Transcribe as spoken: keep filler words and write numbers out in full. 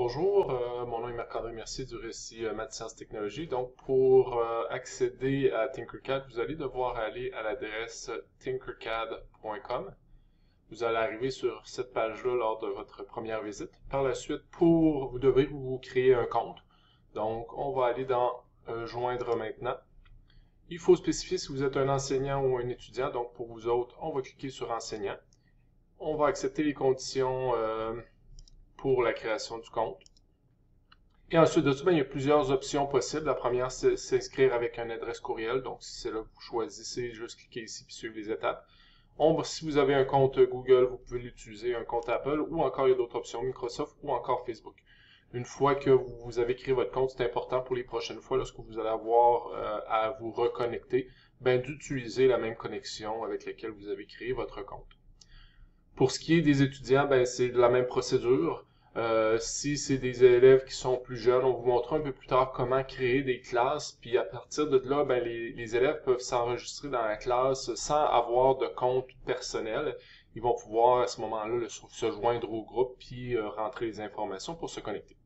Bonjour, euh, mon nom est Marc-André Mercier du récit euh, Maths Sciences Technologies. Donc, pour euh, accéder à Tinkercad, vous allez devoir aller à l'adresse tinkercad point com. Vous allez arriver sur cette page-là lors de votre première visite. Par la suite, pour vous devez vous créer un compte. Donc, on va aller dans euh, Joindre maintenant. Il faut spécifier si vous êtes un enseignant ou un étudiant. Donc, pour vous autres, on va cliquer sur Enseignant. On va accepter les conditions euh, pour la création du compte. Et ensuite de ça, ben, il y a plusieurs options possibles. La première, c'est s'inscrire avec une adresse courriel. Donc, si c'est là que vous choisissez, juste cliquez ici et suivre les étapes. On, si vous avez un compte Google, vous pouvez l'utiliser, un compte Apple, ou encore il y a d'autres options, Microsoft ou encore Facebook. Une fois que vous avez créé votre compte, c'est important pour les prochaines fois, lorsque vous allez avoir euh, à vous reconnecter, ben, d'utiliser la même connexion avec laquelle vous avez créé votre compte. Pour ce qui est des étudiants, ben, c'est la même procédure. Euh, si c'est des élèves qui sont plus jeunes, on vous montrera un peu plus tard comment créer des classes. Puis à partir de là, ben, les, les élèves peuvent s'enregistrer dans la classe sans avoir de compte personnel. Ils vont pouvoir à ce moment-là se joindre au groupe puis euh, rentrer les informations pour se connecter.